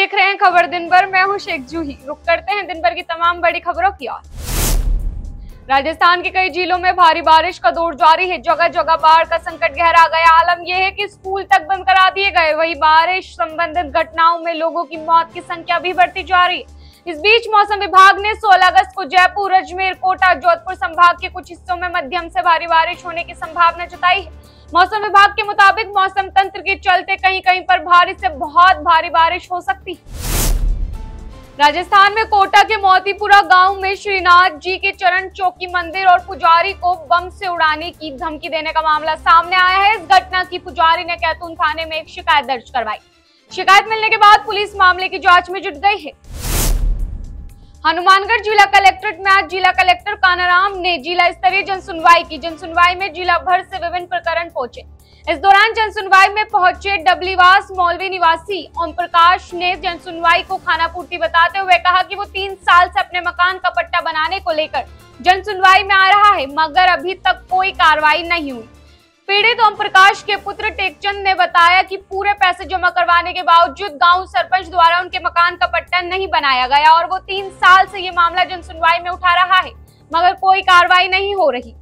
देख रहे हैं खबर दिन भर। मैं हूं शेख जूही। रुक करते हैं दिन भर की तमाम बड़ी खबरों की ओर। राजस्थान की कई जिलों में भारी बारिश का दौर जारी है। जगह जगह बाढ़ का संकट गहरा गया। आलम यह है कि स्कूल तक बंद करा दिए गए। वहीं बारिश संबंधित घटनाओं में लोगों की मौत की संख्या भी बढ़ती जा रही है। इस बीच मौसम विभाग ने 16 अगस्त को जयपुर, अजमेर, कोटा, जोधपुर संभाग के कुछ हिस्सों में मध्यम से भारी बारिश होने की संभावना जताई है। मौसम विभाग के मुताबिक मौसम तंत्र के चलते कहीं कहीं पर भारी से बहुत भारी बारिश हो सकती है। राजस्थान में कोटा के मोतीपुरा गांव में श्रीनाथ जी के चरण चौकी मंदिर और पुजारी को बम से उड़ाने की धमकी देने का मामला सामने आया है। इस घटना की पुजारी ने कैथून थाने में एक शिकायत दर्ज करवाई। शिकायत मिलने के बाद पुलिस मामले की जांच में जुट गई है। हनुमानगढ़ जिला कलेक्ट्रेट में आज जिला कलेक्टर कानाराम ने जिला स्तरीय जनसुनवाई की। जनसुनवाई में जिला भर से विभिन्न प्रकरण पहुंचे। इस दौरान जनसुनवाई में पहुंचे डबलीवास मौलवी निवासी ओम प्रकाश ने जनसुनवाई को खानापूर्ति बताते हुए कहा कि वो 3 साल से अपने मकान का पट्टा बनाने को लेकर जनसुनवाई में आ रहा है, मगर अभी तक कोई कार्रवाई नहीं हुई। पीड़ित ओम प्रकाश के पुत्र टेकचंद ने बताया कि पूरे पैसे जमा करवाने के बावजूद गांव सरपंच द्वारा उनके मकान का पट्टा नहीं बनाया गया और वो 3 साल से ये मामला जनसुनवाई में उठा रहा है, मगर कोई कार्रवाई नहीं हो रही।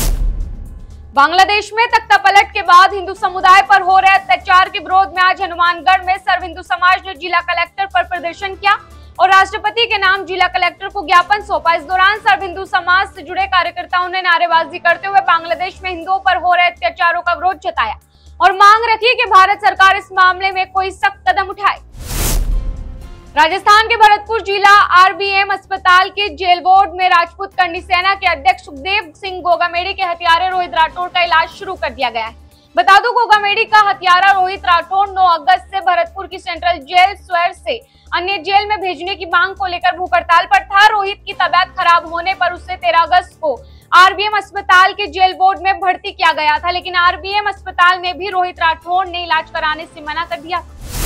बांग्लादेश में तख्तापलट के बाद हिंदू समुदाय पर हो रहे अत्याचार के विरोध में आज हनुमानगढ़ में सर्व हिंदू समाज ने जिला कलेक्टर पर प्रदर्शन किया और राष्ट्रपति के नाम जिला कलेक्टर को ज्ञापन सौंपा। इस दौरान सर्व हिंदू समाज से जुड़े कार्यकर्ताओं ने नारेबाजी करते हुए बांग्लादेश में हिंदुओं पर हो रहे अत्याचारों का विरोध जताया और मांग रखी कि भारत सरकार इस मामले में कोई सख्त कदम उठाए। राजस्थान के भरतपुर जिला आरबीएम अस्पताल के जेल वार्ड में राजपूत करनी सेना के अध्यक्ष सुखदेव सिंह गोगामेडी के हत्यारे रोहित राठौड़ का इलाज शुरू कर दिया गया है। बता दो, गोगामेडी का हत्यारा रोहित राठौड़ 9 अगस्त से भरतपुर की सेंट्रल जेल स्वेर से अन्य जेल में भेजने की मांग को लेकर भूख हड़ताल पर था। रोहित की तबीयत खराब होने पर उसे 13 अगस्त को आरबीएम अस्पताल के जेल वार्ड में भर्ती किया गया था, लेकिन आरबीएम अस्पताल में भी रोहित राठौड़ ने इलाज कराने से मना कर दिया।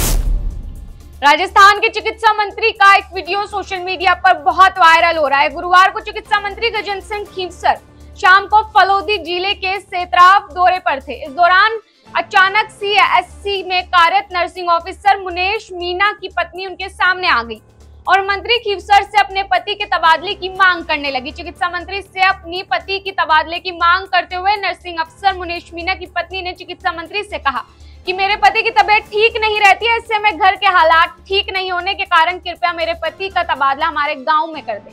राजस्थान के चिकित्सा मंत्री का एक वीडियो सोशल मीडिया पर बहुत वायरल हो रहा है। गुरुवार को चिकित्सा मंत्री गजेंद्र सिंह खींवसर शाम को फलोदी जिले के सेतराव दौरे पर थे। इस दौरान अचानक सीएससी में कार्यरत नर्सिंग ऑफिसर मुनेश मीना की पत्नी उनके सामने आ गई और मंत्री खींवसर से अपने पति के तबादले की मांग करने लगी। चिकित्सा मंत्री से अपनी पति की तबादले की मांग करते हुए नर्सिंग अफसर मुनेश मीना की पत्नी ने चिकित्सा मंत्री से कहा कि मेरे पति की तबीयत ठीक नहीं रहती है, इससे मैं घर के हालात ठीक नहीं होने के कारण कृपया मेरे पति का तबादला हमारे गाँव में कर दें।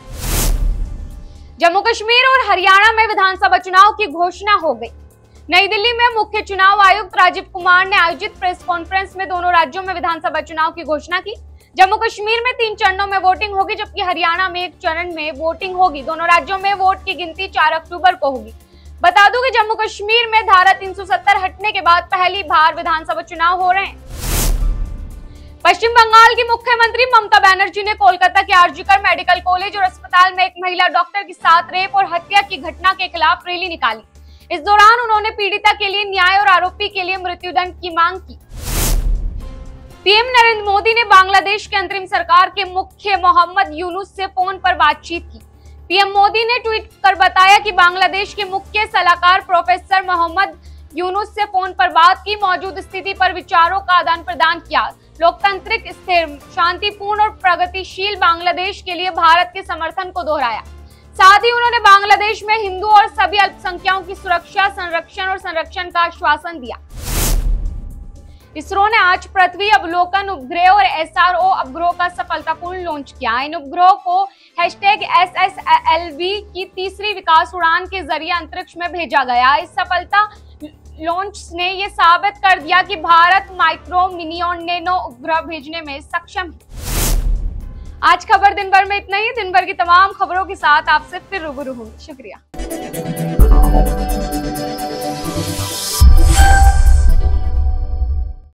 जम्मू कश्मीर और हरियाणा में विधानसभा चुनाव की घोषणा हो गई। नई दिल्ली में मुख्य चुनाव आयुक्त राजीव कुमार ने आयोजित प्रेस कॉन्फ्रेंस में दोनों राज्यों में विधानसभा चुनाव की घोषणा की। जम्मू कश्मीर में 3 चरणों में वोटिंग होगी, जबकि हरियाणा में 1 चरण में वोटिंग होगी। दोनों राज्यों में वोट की गिनती 4 अक्टूबर को होगी। बता दूं कि जम्मू कश्मीर में धारा 370 हटने के बाद पहली बार विधानसभा चुनाव हो रहे हैं। पश्चिम बंगाल की मुख्यमंत्री ममता बनर्जी ने कोलकाता के आरजीकर मेडिकल कॉलेज और अस्पताल में एक महिला डॉक्टर के साथ रेप और हत्या की घटना के खिलाफ रैली निकाली। इस दौरान उन्होंने पीड़िता के लिए न्याय और आरोपी के लिए मृत्युदंड की मांग की। पीएम नरेंद्र मोदी ने बांग्लादेश के अंतरिम सरकार के मुख्य मोहम्मद यूनुस से फोन पर बातचीत की। पीएम मोदी ने ट्वीट कर बताया कि बांग्लादेश के मुख्य सलाहकार प्रोफेसर मोहम्मद यूनुस से फोन पर बात की, मौजूद स्थिति पर विचारों का आदान प्रदान किया, लोकतांत्रिक, स्थिर, शांतिपूर्ण और प्रगतिशील बांग्लादेश के लिए भारत के समर्थन को दोहराया। साथ ही उन्होंने बांग्लादेश में हिंदू और सभी अल्पसंख्यकों की सुरक्षा, संरक्षण का आश्वासन दिया। इसरो ने आज पृथ्वी अवलोकन उपग्रह और एसआरओ उपग्रह का सफलतापूर्ण लॉन्च किया। इन उपग्रहों को #SSLV की तीसरी विकास उड़ान के जरिए अंतरिक्ष में भेजा गया। इस सफलता लॉन्च ने यह साबित कर दिया कि भारत माइक्रो, मिनी और नैनो उपग्रह भेजने में सक्षम है। आज खबर दिन भर में इतना ही। दिन भर की तमाम खबरों के साथ आपसे फिर रूबरू हूँ। शुक्रिया।